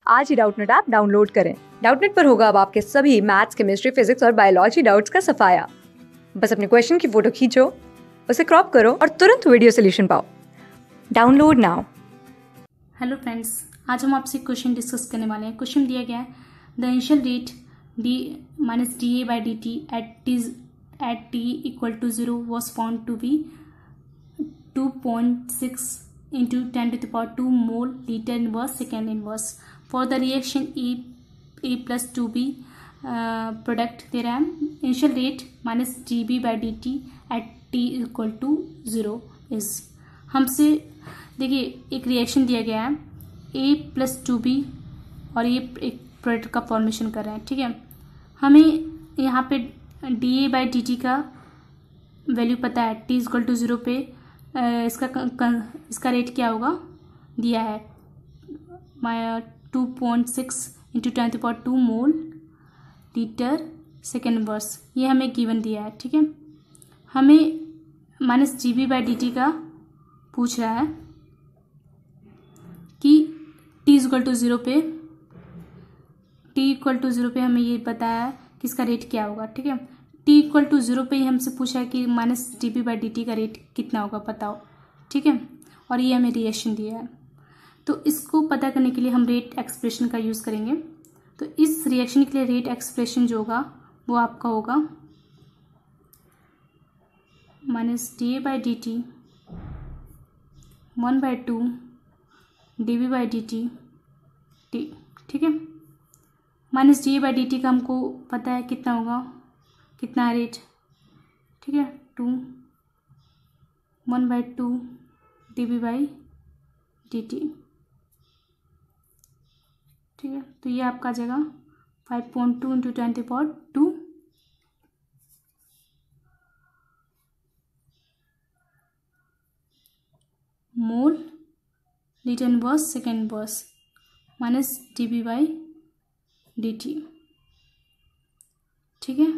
आज ही Doubtnut app download करें। डाउटनेट पर होगा अब आपके सभी मैथ्स, केमिस्ट्री, फिजिक्स और बायोलॉजी डाउट्स का सफाया। बस अपने क्वेश्चन की फोटो खींचो, उसे क्रॉप करो और तुरंत वीडियो सोल्यूशन पाओ। Download now. हेलो फ्रेंड्स, आज हम आपसे क्वेश्चन डिस्कस करने वाले हैं। क्वेश्चन दिया गया है the initial rate D minus D A by D T at T equal to 0 was found to be 2.6 into 10 to the power 2 mole liter inverse second inverse. For the reaction A plus 2B product theorem, initial rate minus dB by dt at t equal to 0 is। हमसे देखिए एक reaction दिया गया है A plus 2B और ये एक product का फॉर्मेशन कर रहे हैं, ठीक है। हमें यहाँ पे dA by dt का वैल्यू पता है, t इक्वल टू 0 पे इसका रेट क्या होगा दिया है 2.6 into 10⁻² mole litre second inverse, ये हमें गिवन दिया है, ठीक है। हमें minus G B by D T का पूछ रहा है कि t इक्वल टू 0 पे हमें ये बताया है कि इसका रेट क्या होगा, ठीक है। t इक्वल टू 0 पे ही हमसे पूछा है कि minus D B by D T का रेट कितना होगा बताओ, ठीक है। और ये हमें रिएक्शन दिया है, तो इसको पता करने के लिए हम रेट एक्सप्रेशन का यूज़ करेंगे। तो इस रिएक्शन के लिए रेट एक्सप्रेशन जो होगा वो आपका होगा minus D A by D T 1/2 D B by D T T, ठीक है। Minus D A by D T का हमको पता है कितना होगा, कितना है रेट, ठीक है, 1/2 D B by D T, ठीक है। तो ये आपका आ जाएगा 5.2 into 10⁻² mole litre inverse second inverse minus D B by D T, ठीक है।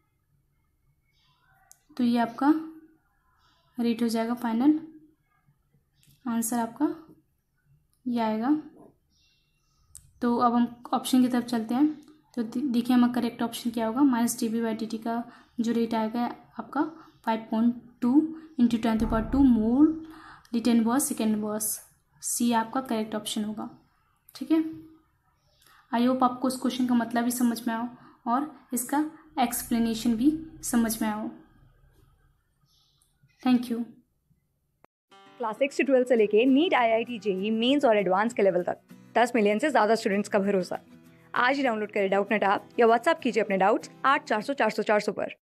तो ये आपका रेट हो जाएगा, फाइनल आंसर आपका ये आएगा। तो अब हम ऑप्शन की तरफ चलते हैं। तो देखिए हमारा करेक्ट ऑप्शन क्या होगा, minus D B by D T का जो रेट आएगा आपका 5.2 into 10⁻² mole litre inverse second inverse, C आपका करेक्ट ऑप्शन होगा, ठीक है। आई होप आपको इस क्वेश्चन का मतलब भी समझ में आओ और इसका एक्सप्लेनेशन भी समझ में आओ। Thank you. क्लास 6 से 12 से लेके नीट, IIT, JEE मेंस और एडवांस के लेवल तक 10 मिलियन से ज़्यादा स्टूडेंट्स का भरोसा। आज ही डाउनलोड करें डाउटनेट ऐप या व्हाट्सएप कीजिए अपने डाउट्स 8400 400 400 पर।